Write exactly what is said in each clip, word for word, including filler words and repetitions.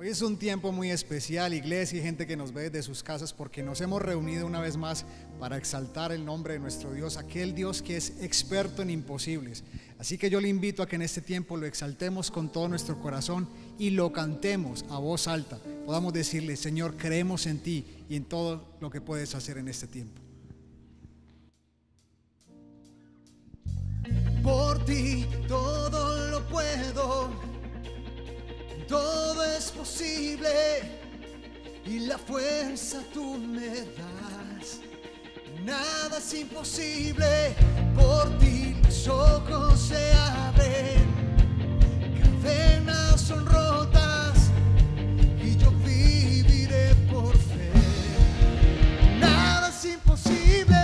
Hoy es un tiempo muy especial, iglesia y gente que nos ve desde sus casas, porque nos hemos reunido una vez más para exaltar el nombre de nuestro Dios, aquel Dios que es experto en imposibles. Así que yo le invito a que en este tiempo lo exaltemos con todo nuestro corazón y lo cantemos a voz alta. Podamos decirle: Señor, creemos en ti y en todo lo que puedes hacer en este tiempo. Por ti todo lo puedo, todo es posible y la fuerza tú me das. Nada es imposible, por ti los ojos se abren, cadenas son rotas y yo viviré por fe. Nada es imposible.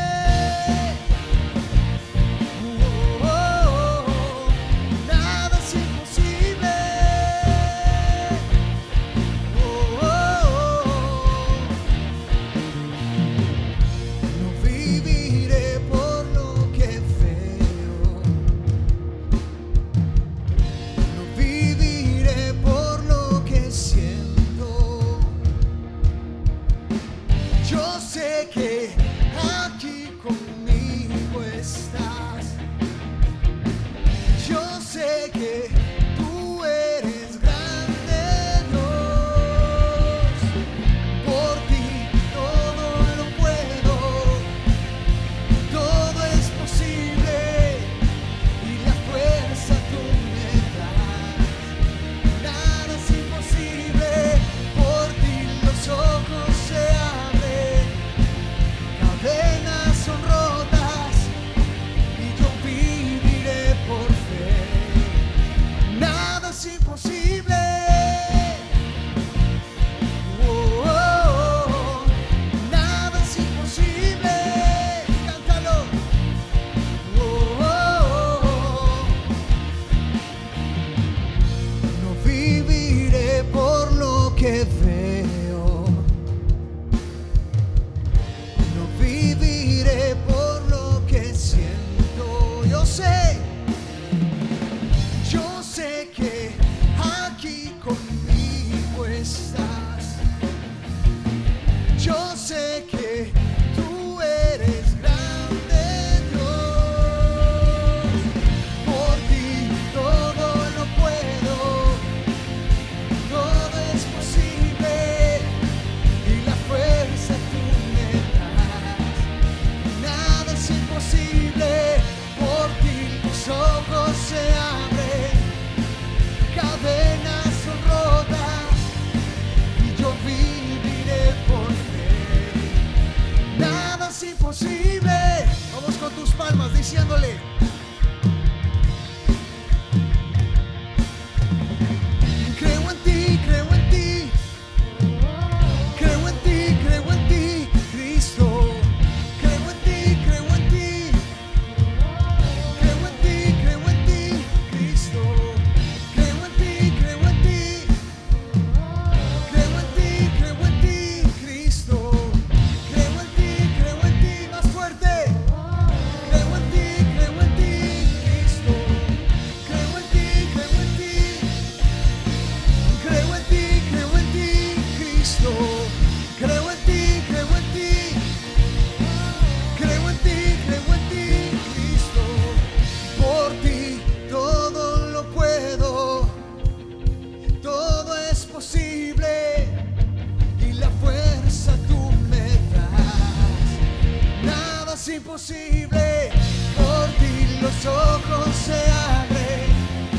Imposible, por ti los ojos se abren,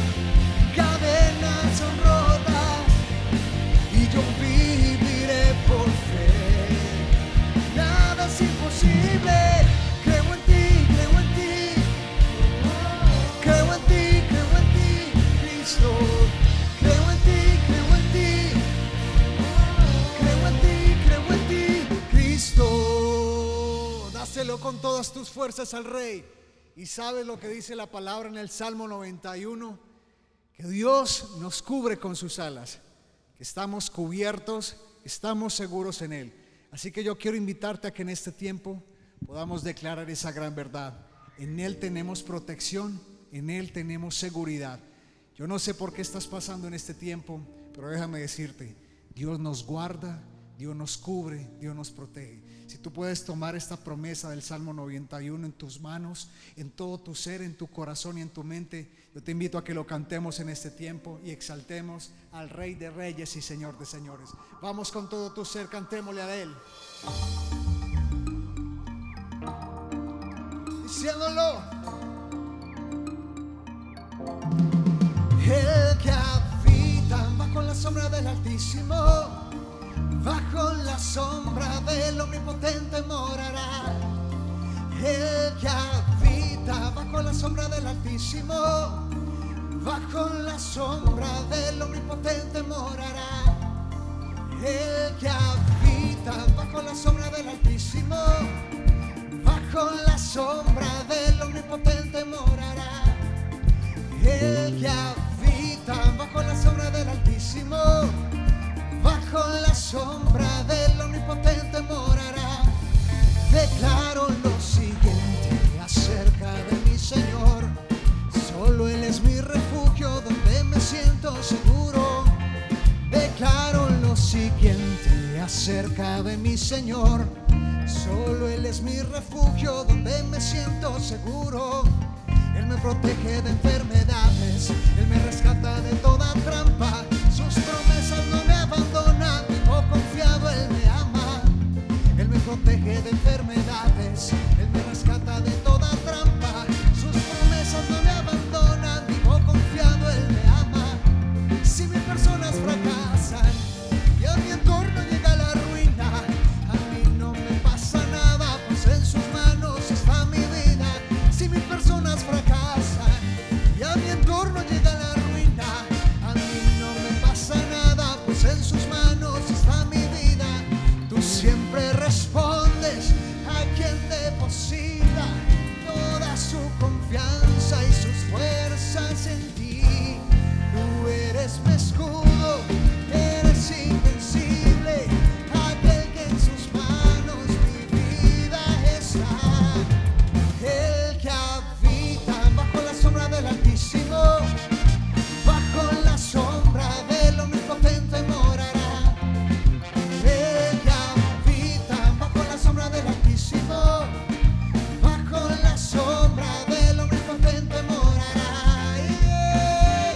cadenas son rotas y yo viviré por fe. Nada es imposible, creo en ti, creo en ti, creo en ti, creo en ti, Cristo. Creo en ti, creo en ti, creo en ti, creo en ti, Cristo. Dáselo con todas tus fuerzas al Rey. Y sabes lo que dice la palabra en el Salmo noventa y uno, que Dios nos cubre con sus alas, que estamos cubiertos, estamos seguros en Él. Así que yo quiero invitarte a que en este tiempo podamos declarar esa gran verdad. En Él tenemos protección, en Él tenemos seguridad. Yo no sé por qué estás pasando en este tiempo, pero déjame decirte Dios nos guarda, Dios nos cubre, Dios nos protege. Si tú puedes tomar esta promesa del Salmo noventa y uno en tus manos, en todo tu ser, en tu corazón y en tu mente, yo te invito a que lo cantemos en este tiempo y exaltemos al Rey de Reyes y Señor de Señores. Vamos con todo tu ser, cantémosle a Él, diciéndolo: El que habita bajo la sombra del Altísimo, bajo la sombra del Omnipotente morará. El que habita bajo la sombra del Altísimo, bajo la sombra del Omnipotente morará. El que habita bajo la sombra del Altísimo, bajo la sombra del Omnipotente morará. El que habita bajo la sombra del Altísimo, bajo la sombra del Omnipotente morará. Declaro lo siguiente acerca de mi Señor: solo Él es mi refugio, donde me siento seguro. Declaro lo siguiente acerca de mi Señor: solo Él es mi refugio, donde me siento seguro. Él me protege de enfermedades, Él me rescata de toda trampa. Sus promesas no me abandonan, vivo confiado, Él me ama. Él me protege de enfermedades, Él me rescata de toda trampa. Sus promesas no me abandonan, vivo confiado, Él me ama. Si mis personas fracasan y a mi entorno llega la ruina, a mí no me pasa nada, pues en sus manos está mi vida. Si mis personas fracasan y a mi entorno llega la ruina, a mí no me pasa nada, pues en sus manos está mi vida. Tú siempre respondes a quien deposita toda su confianza y sus fuerzas en ti. Tú eres mi escudo, eres invencible, aquel que en sus manos mi vida está. El que habita bajo la sombra del Altísimo, bajo la sombra del Omnipotente morará. El que habita bajo la sombra del Altísimo, bajo la sombra del Omnipotente morará. Yeah.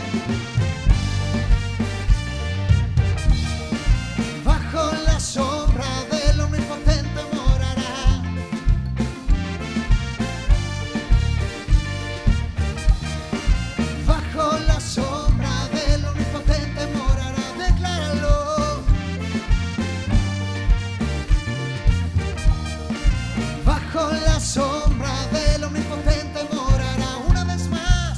Bajo la sombra del Omnipotente morará. Bajo la sombra del Omnipotente morará. Decláralo. Bajo la sombra del Omnipotente morará. Una vez más.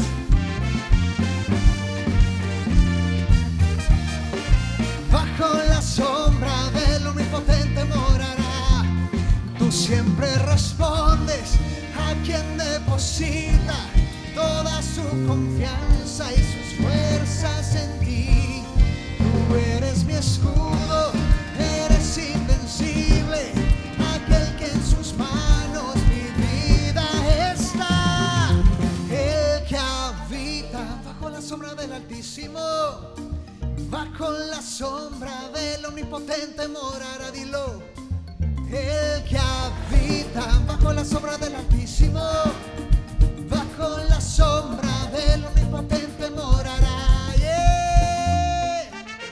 Bajo la sombra del Omnipotente morará. Tú siempre respondes a quien deposita toda su confianza y sus fuerzas en ti. Tú eres mi escudo, eres invencible, aquel que en sus manos mi vida está. El que habita bajo la sombra del Altísimo, bajo la sombra del Omnipotente morará. Dilo. El que habita bajo la sombra del Altísimo, bajo la sombra del Omnipotente morará. Yeah.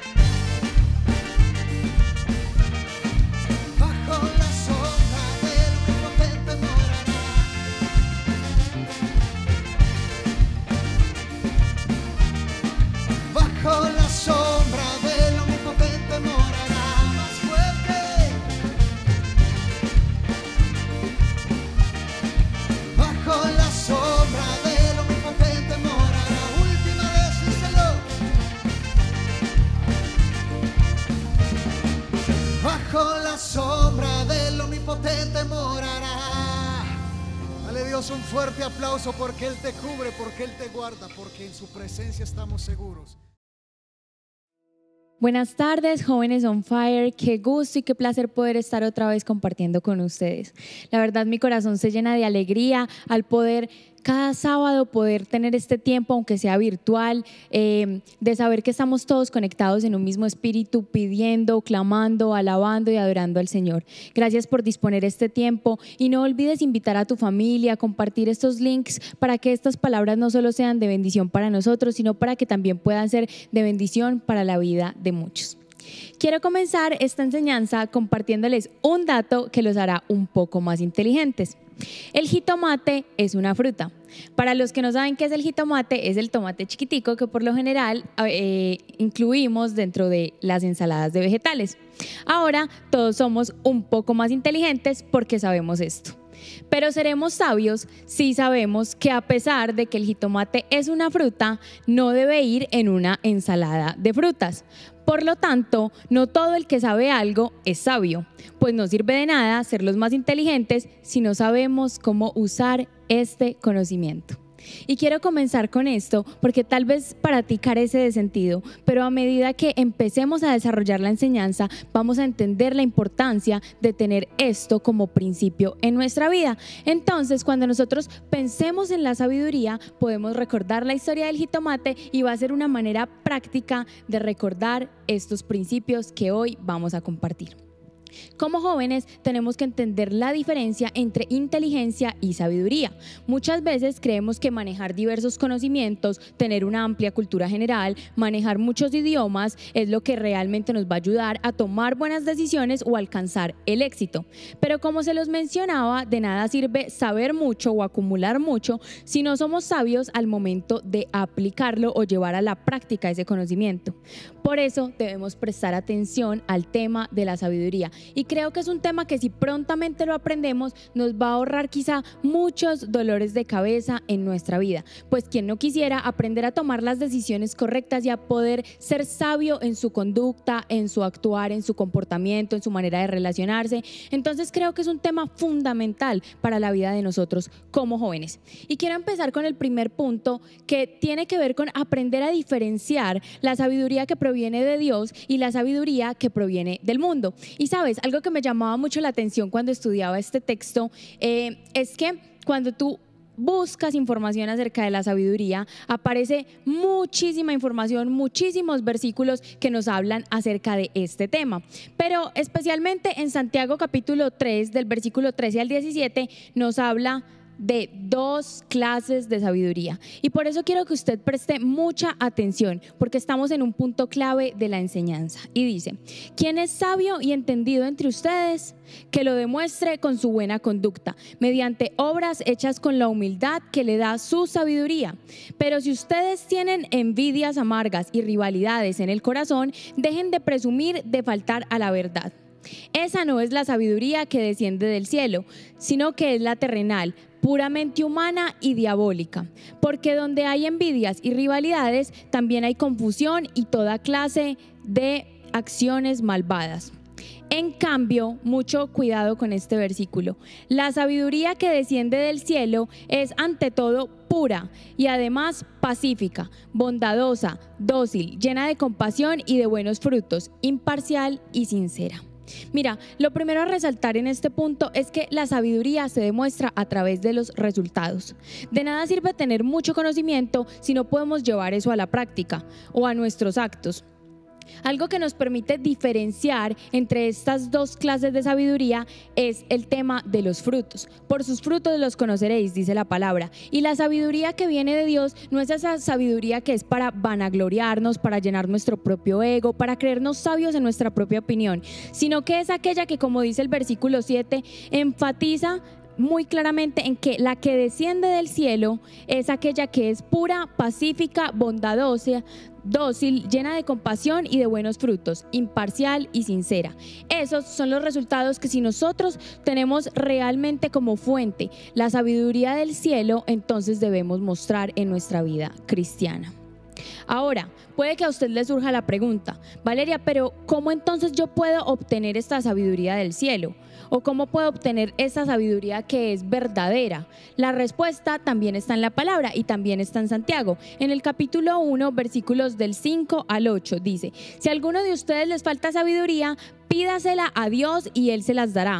Bajo la sombra del Omnipotente morará. Bajo la sombra del Omnipotente morará. Más fuerte. Bajo la sombra del Omnipotente morará. Última vez, díselo. Bajo la sombra del Omnipotente morará. dale Dios un fuerte aplauso, porque Él te cubre, porque Él te guarda, porque en su presencia estamos seguros. Buenas tardes, jóvenes on fire. Qué gusto y qué placer poder estar otra vez compartiendo con ustedes. La verdad, mi corazón se llena de alegría al poder cada sábado poder tener este tiempo, aunque sea virtual, eh, de saber que estamos todos conectados en un mismo espíritu, pidiendo, clamando, alabando y adorando al Señor. Gracias por disponer este tiempo y no olvides invitar a tu familia, compartir estos links para que estas palabras no solo sean de bendición para nosotros, sino para que también puedan ser de bendición para la vida de muchos. Quiero comenzar esta enseñanza compartiéndoles un dato que los hará un poco más inteligentes. El jitomate es una fruta. Para los que no saben qué es el jitomate, es el tomate chiquitico que por lo general eh, incluimos dentro de las ensaladas de vegetales. Ahora todos somos un poco más inteligentes porque sabemos esto. Pero seremos sabios si sabemos que a pesar de que el jitomate es una fruta, no debe ir en una ensalada de frutas. Por lo tanto, no todo el que sabe algo es sabio, pues no sirve de nada ser los más inteligentes si no sabemos cómo usar este conocimiento. Y quiero comenzar con esto porque tal vez para ti carece de sentido, pero a medida que empecemos a desarrollar la enseñanza, vamos a entender la importancia de tener esto como principio en nuestra vida. Entonces, cuando nosotros pensemos en la sabiduría, podemos recordar la historia del jitomate y va a ser una manera práctica de recordar estos principios que hoy vamos a compartir. Como jóvenes tenemos que entender la diferencia entre inteligencia y sabiduría. Muchas veces creemos que manejar diversos conocimientos, tener una amplia cultura general, manejar muchos idiomas es lo que realmente nos va a ayudar a tomar buenas decisiones o alcanzar el éxito. Pero como se los mencionaba, de nada sirve saber mucho o acumular mucho si no somos sabios al momento de aplicarlo o llevar a la práctica ese conocimiento. Por eso debemos prestar atención al tema de la sabiduría. Y creo que es un tema que si prontamente lo aprendemos nos va a ahorrar quizá muchos dolores de cabeza en nuestra vida, pues quien no quisiera aprender a tomar las decisiones correctas y a poder ser sabio en su conducta, en su actuar, en su comportamiento, en su manera de relacionarse. Entonces creo que es un tema fundamental para la vida de nosotros como jóvenes. Y quiero empezar con el primer punto, que tiene que ver con aprender a diferenciar la sabiduría que proviene de Dios y la sabiduría que proviene del mundo. Y sabes, algo que me llamaba mucho la atención cuando estudiaba este texto eh, es que cuando tú buscas información acerca de la sabiduría, aparece muchísima información, muchísimos versículos que nos hablan acerca de este tema. Pero especialmente en Santiago capítulo tres, del versículo trece al diecisiete, nos habla de dos clases de sabiduría. Y por eso quiero que usted preste mucha atención, porque estamos en un punto clave de la enseñanza. Y dice: ¿quién es sabio y entendido entre ustedes? Que lo demuestre con su buena conducta, mediante obras hechas con la humildad que le da su sabiduría. Pero si ustedes tienen envidias amargas y rivalidades en el corazón, dejen de presumir de faltar a la verdad. Esa no es la sabiduría que desciende del cielo, sino que es la terrenal, puramente humana y diabólica. Porque donde hay envidias y rivalidades, también hay confusión y toda clase de acciones malvadas. En cambio, mucho cuidado con este versículo. La sabiduría que desciende del cielo es ante todo pura y además pacífica, bondadosa, dócil, llena de compasión y de buenos frutos, imparcial y sincera. Mira, lo primero a resaltar en este punto es que la sabiduría se demuestra a través de los resultados. De nada sirve tener mucho conocimiento si no podemos llevar eso a la práctica o a nuestros actos. Algo que nos permite diferenciar entre estas dos clases de sabiduría es el tema de los frutos. Por sus frutos los conoceréis, dice la palabra. Y la sabiduría que viene de Dios no es esa sabiduría que es para vanagloriarnos, para llenar nuestro propio ego, para creernos sabios en nuestra propia opinión, sino que es aquella que, como dice el versículo siete, enfatiza muy claramente en que la que desciende del cielo es aquella que es pura, pacífica, bondadosa, dócil, llena de compasión y de buenos frutos, imparcial y sincera. Esos son los resultados que si nosotros tenemos realmente como fuente la sabiduría del cielo, entonces debemos mostrar en nuestra vida cristiana. Ahora, puede que a usted le surja la pregunta: Valeria, pero ¿cómo entonces yo puedo obtener esta sabiduría del cielo? ¿O cómo puedo obtener esta sabiduría que es verdadera? La respuesta también está en la palabra y también está en Santiago. En el capítulo uno, versículos del cinco al ocho, dice: si a alguno de ustedes les falta sabiduría, pídasela a Dios y Él se las dará,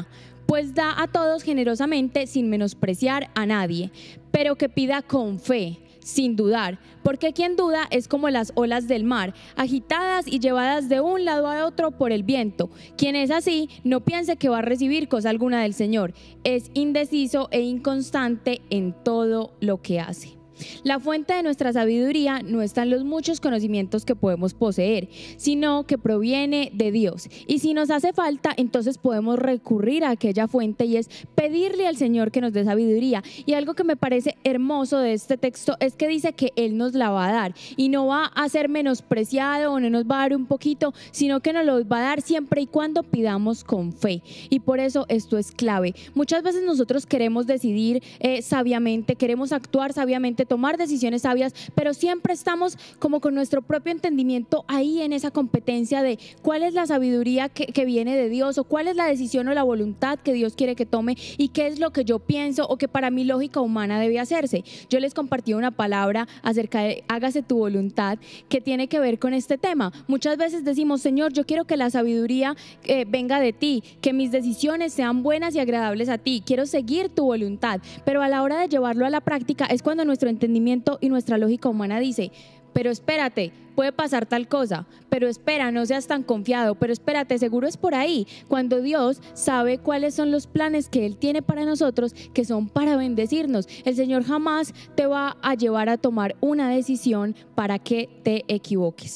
pues da a todos generosamente sin menospreciar a nadie, pero que pida con fe, sin dudar, porque quien duda es como las olas del mar, agitadas y llevadas de un lado a otro por el viento. Quien es así, no piense que va a recibir cosa alguna del Señor, es indeciso e inconstante en todo lo que hace. La fuente de nuestra sabiduría no está en los muchos conocimientos que podemos poseer, sino que proviene de Dios. Y si nos hace falta, entonces podemos recurrir a aquella fuente y es pedirle al Señor que nos dé sabiduría. Y algo que me parece hermoso de este texto es que dice que Él nos la va a dar y no va a ser menospreciado o no nos va a dar un poquito, sino que nos lo va a dar siempre y cuando pidamos con fe. Y por eso esto es clave. Muchas veces nosotros queremos decidir eh, sabiamente, queremos actuar sabiamente, tomar decisiones sabias, pero siempre estamos como con nuestro propio entendimiento ahí en esa competencia de cuál es la sabiduría que, que viene de Dios, o cuál es la decisión o la voluntad que Dios quiere que tome, y qué es lo que yo pienso o que para mi lógica humana debe hacerse. Yo les compartí una palabra acerca de hágase tu voluntad, que tiene que ver con este tema. Muchas veces decimos: Señor, yo quiero que la sabiduría eh, venga de ti, que mis decisiones sean buenas y agradables a ti, quiero seguir tu voluntad, pero a la hora de llevarlo a la práctica es cuando nuestro entendimiento y nuestra lógica humana dice: pero espérate, puede pasar tal cosa, pero espera, no seas tan confiado, pero espérate, seguro es por ahí, cuando Dios sabe cuáles son los planes que Él tiene para nosotros, que son para bendecirnos. El Señor jamás te va a llevar a tomar una decisión para que te equivoques.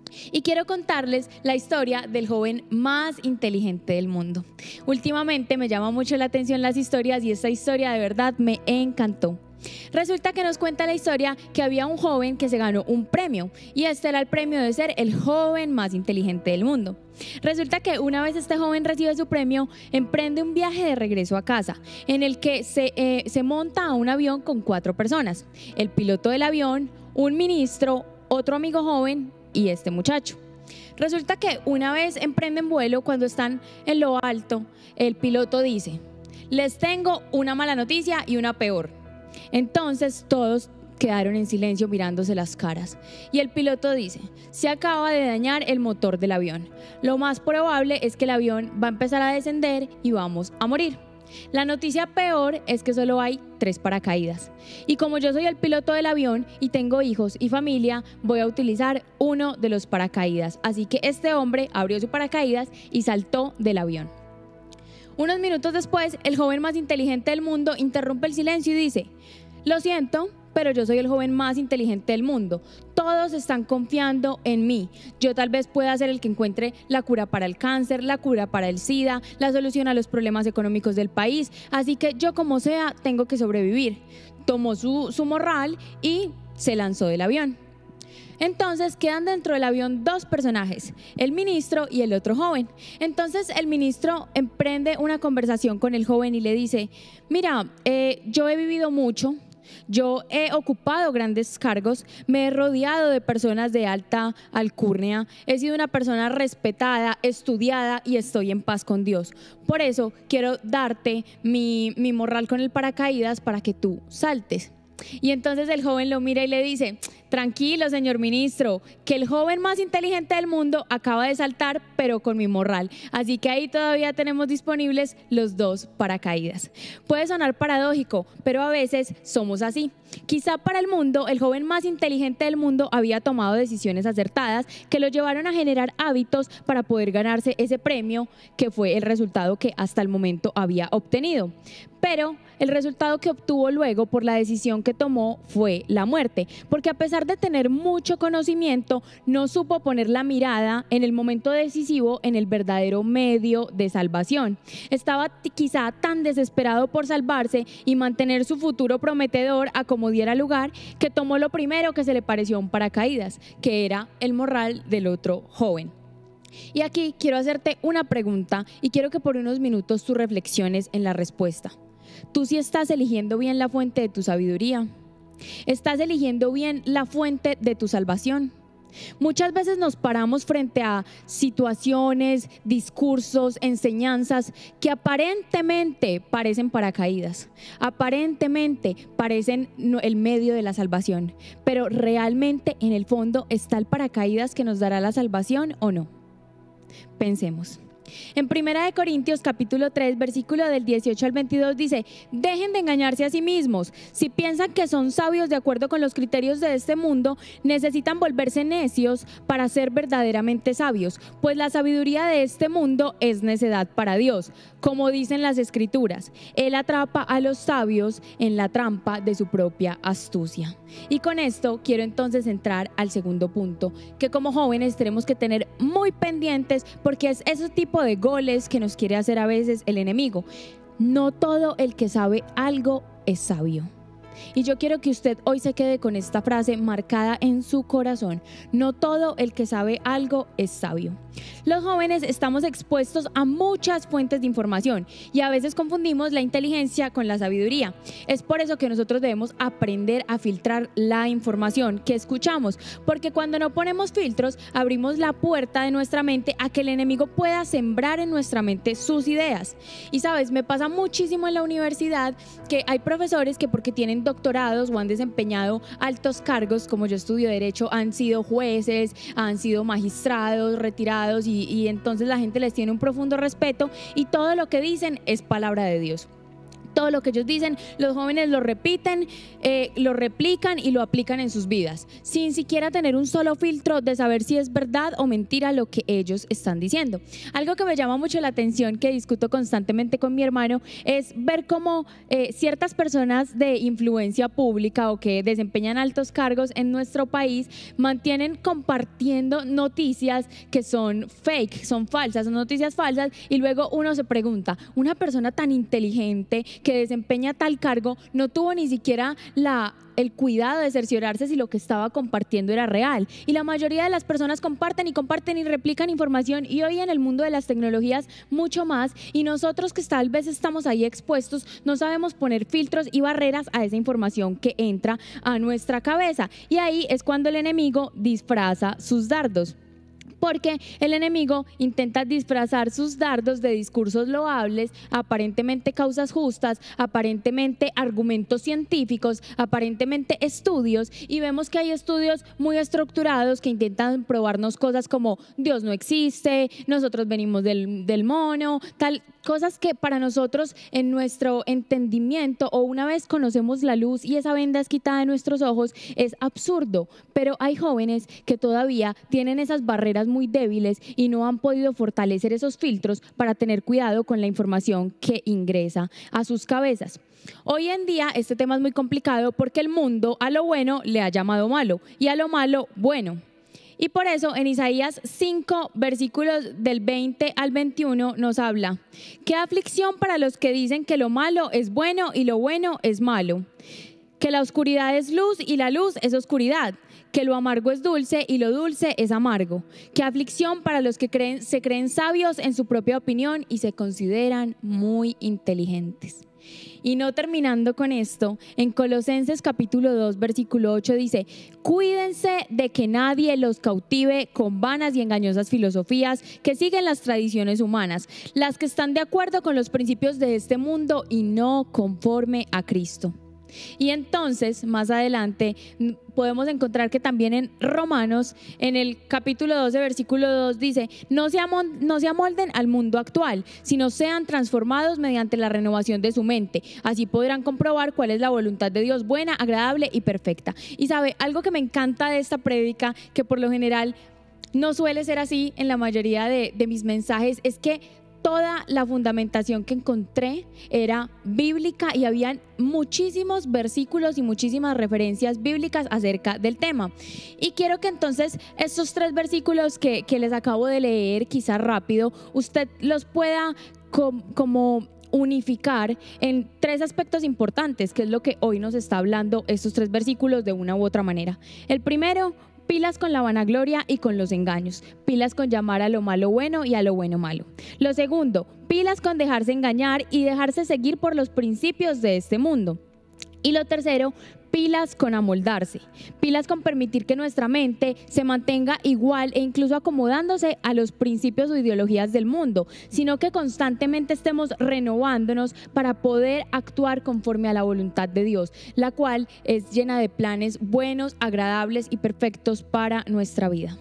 Y quiero contarles la historia del joven más inteligente del mundo. Últimamente me llama mucho la atención las historias y esta historia de verdad me encantó. Resulta que nos cuenta la historia que había un joven que se ganó un premio, y este era el premio de ser el joven más inteligente del mundo. Resulta que una vez este joven recibe su premio, emprende un viaje de regreso a casa, en el que se, eh, se monta a un avión con cuatro personas: el piloto del avión, un ministro, otro amigo joven y este muchacho. Resulta que una vez emprenden vuelo, cuando están en lo alto, el piloto dice: les tengo una mala noticia y una peor. Entonces todos quedaron en silencio mirándose las caras, y el piloto dice: se acaba de dañar el motor del avión. Lo más probable es que el avión va a empezar a descender y vamos a morir. La noticia peor es que solo hay tres paracaídas, y como yo soy el piloto del avión y tengo hijos y familia, voy a utilizar uno de los paracaídas. Así que este hombre abrió su paracaídas y saltó del avión. Unos minutos después, el joven más inteligente del mundo interrumpe el silencio y dice: lo siento, pero yo soy el joven más inteligente del mundo. Todos están confiando en mí. Yo tal vez pueda ser el que encuentre la cura para el cáncer, la cura para el SIDA, la solución a los problemas económicos del país. Así que yo, como sea, tengo que sobrevivir. Tomó su, su morral y se lanzó del avión. Entonces quedan dentro del avión dos personajes, el ministro y el otro joven. Entonces el ministro emprende una conversación con el joven y le dice: mira, eh, yo he vivido mucho, yo he ocupado grandes cargos, me he rodeado de personas de alta alcurnia, he sido una persona respetada, estudiada y estoy en paz con Dios. Por eso quiero darte mi, mi morral con el paracaídas para que tú saltes. Y entonces el joven lo mira y le dice: tranquilo, señor ministro, que el joven más inteligente del mundo acaba de saltar, pero con mi morral. Así que ahí todavía tenemos disponibles los dos paracaídas. Puede sonar paradójico, pero a veces somos así. Quizá para el mundo, el joven más inteligente del mundo había tomado decisiones acertadas que lo llevaron a generar hábitos para poder ganarse ese premio, que fue el resultado que hasta el momento había obtenido. Pero el resultado que obtuvo luego por la decisión que tomó fue la muerte, porque a pesar de tener mucho conocimiento, no supo poner la mirada en el momento decisivo en el verdadero medio de salvación. Estaba quizá tan desesperado por salvarse y mantener su futuro prometedor a como diera lugar, que tomó lo primero que se le pareció a un paracaídas, que era el morral del otro joven. Y aquí quiero hacerte una pregunta y quiero que por unos minutos tú reflexiones en la respuesta. ¿Tú sí estás eligiendo bien la fuente de tu sabiduría? ¿Estás eligiendo bien la fuente de tu salvación? Muchas veces nos paramos frente a situaciones, discursos, enseñanzas que aparentemente parecen paracaídas, aparentemente parecen el medio de la salvación, pero realmente en el fondo ¿está el paracaídas que nos dará la salvación o no? Pensemos. En Primera de Corintios capítulo tres, versículo del dieciocho al veintidós dice: dejen de engañarse a sí mismos. Si piensan que son sabios de acuerdo con los criterios de este mundo, necesitan volverse necios para ser verdaderamente sabios, pues la sabiduría de este mundo es necedad para Dios. Como dicen las Escrituras, Él atrapa a los sabios en la trampa de su propia astucia. Y con esto quiero entonces entrar al segundo punto, que como jóvenes tenemos que tener muy pendientes, porque es ese tipo de goles que nos quiere hacer a veces el enemigo. No todo el que sabe algo es sabio. Y yo quiero que usted hoy se quede con esta frase marcada en su corazón: no todo el que sabe algo es sabio. Los jóvenes estamos expuestos a muchas fuentes de información y a veces confundimos la inteligencia con la sabiduría. Es por eso que nosotros debemos aprender a filtrar la información que escuchamos, porque cuando no ponemos filtros, abrimos la puerta de nuestra mente a que el enemigo pueda sembrar en nuestra mente sus ideas. Y sabes, me pasa muchísimo en la universidad que hay profesores que, porque tienen doctorados o han desempeñado altos cargos, como yo estudio Derecho, han sido jueces, han sido magistrados, retirados, y, y entonces la gente les tiene un profundo respeto y todo lo que dicen es palabra de Dios. Todo lo que ellos dicen, los jóvenes lo repiten, eh, lo replican y lo aplican en sus vidas, sin siquiera tener un solo filtro de saber si es verdad o mentira lo que ellos están diciendo. Algo que me llama mucho la atención, que discuto constantemente con mi hermano, es ver cómo eh, ciertas personas de influencia pública o que desempeñan altos cargos en nuestro país mantienen compartiendo noticias que son fake, son falsas, son noticias falsas, y luego uno se pregunta, una persona tan inteligente que desempeña tal cargo no tuvo ni siquiera la, el cuidado de cerciorarse si lo que estaba compartiendo era real. Y la mayoría de las personas comparten y comparten y replican información, y hoy en el mundo de las tecnologías mucho más, y nosotros que tal vez estamos ahí expuestos no sabemos poner filtros y barreras a esa información que entra a nuestra cabeza, y ahí es cuando el enemigo disfraza sus dardos. Porque el enemigo intenta disfrazar sus dardos de discursos loables, aparentemente causas justas, aparentemente argumentos científicos, aparentemente estudios, y vemos que hay estudios muy estructurados que intentan probarnos cosas como Dios no existe, nosotros venimos del, del mono, tal, cosas que para nosotros en nuestro entendimiento, o una vez conocemos la luz y esa venda es quitada de nuestros ojos, es absurdo. Pero hay jóvenes que todavía tienen esas barreras muy débiles y no han podido fortalecer esos filtros para tener cuidado con la información que ingresa a sus cabezas. Hoy en día este tema es muy complicado porque el mundo a lo bueno le ha llamado malo y a lo malo bueno. Y por eso en Isaías cinco, versículos del veinte al veintiuno nos habla: qué aflicción para los que dicen que lo malo es bueno y lo bueno es malo, que la oscuridad es luz y la luz es oscuridad, que lo amargo es dulce y lo dulce es amargo. Qué aflicción para los que creen, se creen sabios en su propia opinión y se consideran muy inteligentes. Y no terminando con esto, en Colosenses capítulo dos, versículo ocho dice: cuídense de que nadie los cautive con vanas y engañosas filosofías que siguen las tradiciones humanas, las que están de acuerdo con los principios de este mundo y no conforme a Cristo. Y entonces, más adelante, podemos encontrar que también en Romanos, en el capítulo doce, versículo dos, dice: no se, amol- no se amolden al mundo actual, sino sean transformados mediante la renovación de su mente. Así podrán comprobar cuál es la voluntad de Dios, buena, agradable y perfecta. Y sabe, algo que me encanta de esta prédica, que por lo general no suele ser así en la mayoría de, de mis mensajes, es que toda la fundamentación que encontré era bíblica y habían muchísimos versículos y muchísimas referencias bíblicas acerca del tema. Y quiero que entonces estos tres versículos que, que les acabo de leer, quizás rápido, usted los pueda com, como unificar en tres aspectos importantes, que es lo que hoy nos está hablando estos tres versículos de una u otra manera. El primero: pilas con la vanagloria y con los engaños. Pilas con llamar a lo malo bueno y a lo bueno malo. Lo segundo: pilas con dejarse engañar y dejarse seguir por los principios de este mundo. Y lo tercero: pilas con amoldarse. Pilas con permitir que nuestra mente se mantenga igual e incluso acomodándose a los principios o ideologías del mundo, sino que constantemente estemos renovándonos para poder actuar conforme a la voluntad de Dios, la cual es llena de planes buenos, agradables y perfectos para nuestra vida.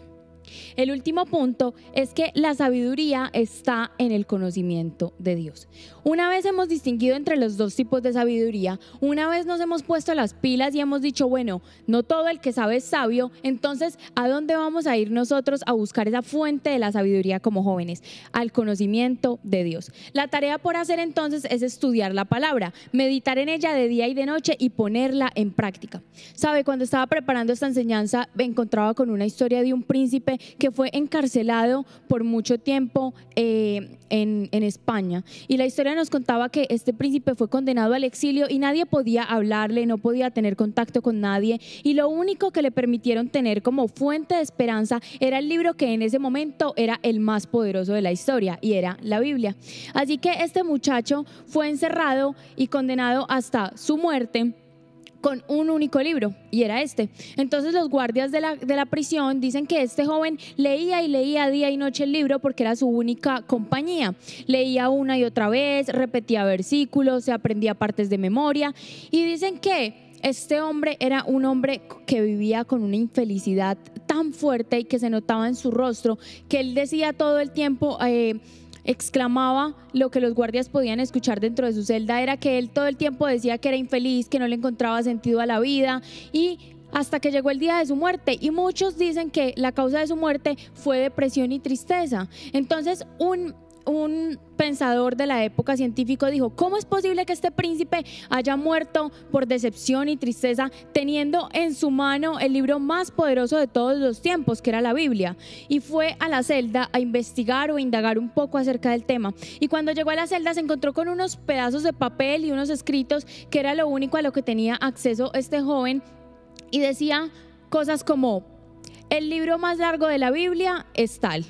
El último punto es que la sabiduría está en el conocimiento de Dios. Una vez hemos distinguido entre los dos tipos de sabiduría, una vez nos hemos puesto las pilas y hemos dicho, bueno, no todo el que sabe es sabio, entonces, ¿a dónde vamos a ir nosotros a buscar esa fuente de la sabiduría como jóvenes? Al conocimiento de Dios. La tarea por hacer entonces es estudiar la palabra, meditar en ella de día y de noche y ponerla en práctica. ¿Sabe? Cuando estaba preparando esta enseñanza, me encontraba con una historia de un príncipe que fue encarcelado por mucho tiempo eh, en, en España, y la historia nos contaba que este príncipe fue condenado al exilio y nadie podía hablarle, no podía tener contacto con nadie, y lo único que le permitieron tener como fuente de esperanza era el libro que en ese momento era el más poderoso de la historia, y era la Biblia. Así que este muchacho fue encerrado y condenado hasta su muerte con un único libro, y era este. Entonces los guardias de la, de la prisión dicen que este joven leía y leía día y noche el libro porque era su única compañía. Leía una y otra vez, repetía versículos, se aprendía partes de memoria, y dicen que este hombre era un hombre que vivía con una infelicidad tan fuerte y que se notaba en su rostro, que él decía todo el tiempo, eh, exclamaba, lo que los guardias podían escuchar dentro de su celda era que él todo el tiempo decía que era infeliz, que no le encontraba sentido a la vida, y hasta que llegó el día de su muerte, y muchos dicen que la causa de su muerte fue depresión y tristeza. Entonces un un pensador de la época científico dijo, ¿cómo es posible que este príncipe haya muerto por decepción y tristeza teniendo en su mano el libro más poderoso de todos los tiempos, que era la Biblia? Y fue a la celda a investigar o indagar un poco acerca del tema, y cuando llegó a la celda se encontró con unos pedazos de papel y unos escritos que era lo único a lo que tenía acceso este joven, y decía cosas como, el libro más largo de la Biblia es tal.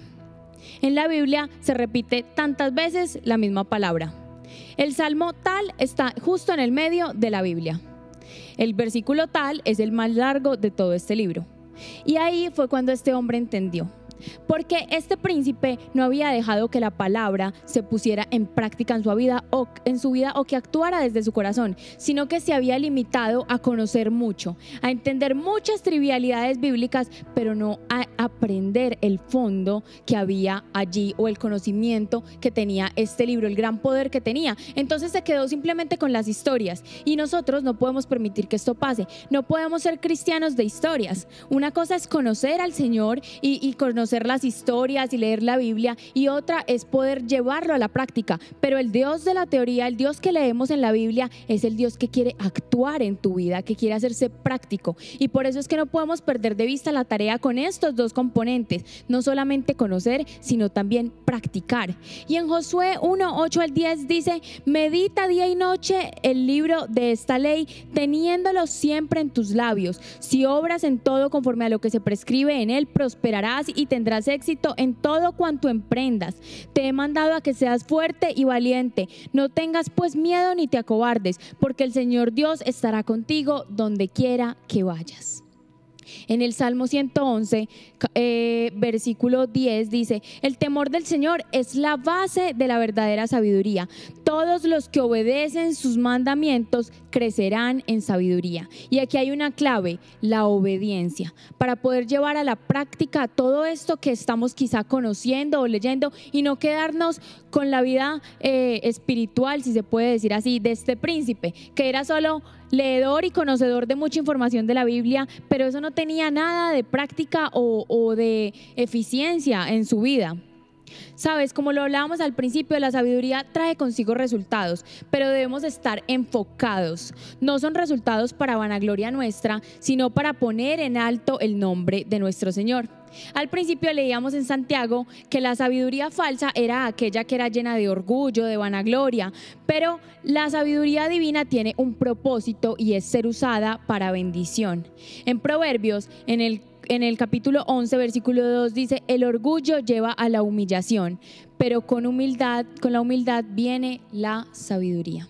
En la Biblia se repite tantas veces la misma palabra. El salmo tal está justo en el medio de la Biblia. El versículo tal es el más largo de todo este libro. Y ahí fue cuando este hombre entendió. Porque este príncipe no había dejado que la palabra se pusiera en práctica en su vida o, en su vida o que actuara desde su corazón, sino que se había limitado a conocer mucho, a entender muchas trivialidades bíblicas, pero no a aprender el fondo que había allí o el conocimiento que tenía este libro, el gran poder que tenía. Entonces se quedó simplemente con las historias, y nosotros no podemos permitir que esto pase. No podemos ser cristianos de historias. Una cosa es conocer al Señor y, y conocer las historias y leer la Biblia, y otra es poder llevarlo a la práctica. Pero el Dios de la teoría, el Dios que leemos en la Biblia, es el Dios que quiere actuar en tu vida, que quiere hacerse práctico, y por eso es que no podemos perder de vista la tarea con estos dos componentes, no solamente conocer, sino también practicar. Y en Josué uno, ocho al diez dice, medita día y noche el libro de esta ley, teniéndolo siempre en tus labios. Si obras en todo conforme a lo que se prescribe en él, prosperarás y tendrás éxito en todo cuanto emprendas. Te he mandado a que seas fuerte y valiente. No tengas pues miedo ni te acobardes, porque el Señor Dios estará contigo donde quiera que vayas. En el Salmo ciento once, eh, versículo diez dice, el temor del Señor es la base de la verdadera sabiduría. Todos los que obedecen sus mandamientos crecerán en sabiduría. Y aquí hay una clave, la obediencia, para poder llevar a la práctica todo esto que estamos quizá conociendo o leyendo, y no quedarnos con la vida eh, espiritual, si se puede decir así, de este príncipe, que era solo leedor y conocedor de mucha información de la Biblia, pero eso no tenía nada de práctica o, o de eficiencia en su vida. Sabes, como lo hablábamos al principio, la sabiduría trae consigo resultados, pero debemos estar enfocados. No son resultados para vanagloria nuestra, sino para poner en alto el nombre de nuestro Señor. Al principio leíamos en Santiago que la sabiduría falsa era aquella que era llena de orgullo, de vanagloria, pero la sabiduría divina tiene un propósito, y es ser usada para bendición. En Proverbios, en el En el capítulo once, versículo dos dice, el orgullo lleva a la humillación, pero con humildad, con la humildad viene la sabiduría.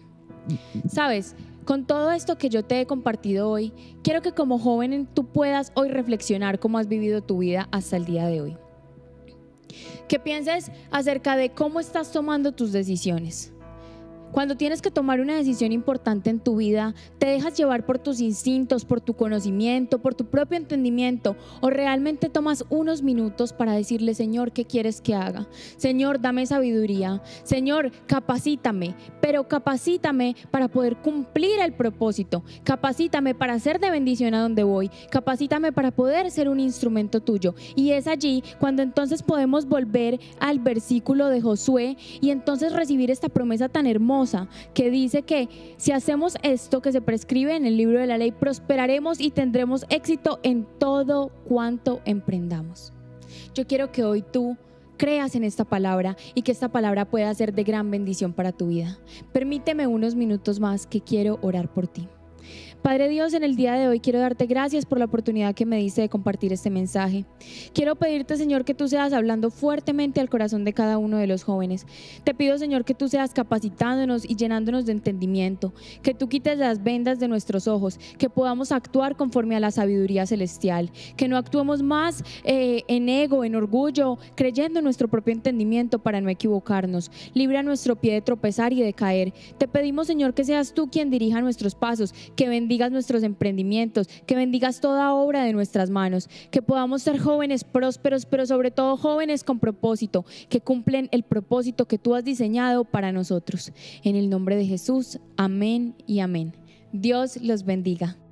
¿Sabes? Con todo esto que yo te he compartido hoy, quiero que como joven tú puedas hoy reflexionar cómo has vivido tu vida hasta el día de hoy. Que pienses acerca de cómo estás tomando tus decisiones. Cuando tienes que tomar una decisión importante en tu vida, te dejas llevar por tus instintos, por tu conocimiento, por tu propio entendimiento, o realmente tomas unos minutos para decirle: Señor, ¿qué quieres que haga? Señor, dame sabiduría. Señor, capacítame, pero capacítame para poder cumplir el propósito. Capacítame para ser de bendición a donde voy. Capacítame para poder ser un instrumento tuyo. Y es allí cuando entonces podemos volver al versículo de Josué y entonces recibir esta promesa tan hermosa que dice que si hacemos esto que se prescribe en el libro de la ley, prosperaremos y tendremos éxito en todo cuanto emprendamos. Yo quiero que hoy tú creas en esta palabra y que esta palabra pueda ser de gran bendición para tu vida. Permíteme unos minutos más que quiero orar por ti. Padre Dios, en el día de hoy quiero darte gracias por la oportunidad que me diste de compartir este mensaje. Quiero pedirte, Señor, que tú seas hablando fuertemente al corazón de cada uno de los jóvenes. Te pido, Señor, que tú seas capacitándonos y llenándonos de entendimiento, que tú quites las vendas de nuestros ojos, que podamos actuar conforme a la sabiduría celestial, que no actuemos más eh, en ego, en orgullo, creyendo en nuestro propio entendimiento para no equivocarnos. Libra nuestro pie de tropezar y de caer. Te pedimos, Señor, que seas tú quien dirija nuestros pasos, que bendigas nuestros emprendimientos, que bendigas toda obra de nuestras manos, que podamos ser jóvenes prósperos, pero sobre todo jóvenes con propósito, que cumplen el propósito que tú has diseñado para nosotros. En el nombre de Jesús, amén y amén. Dios los bendiga.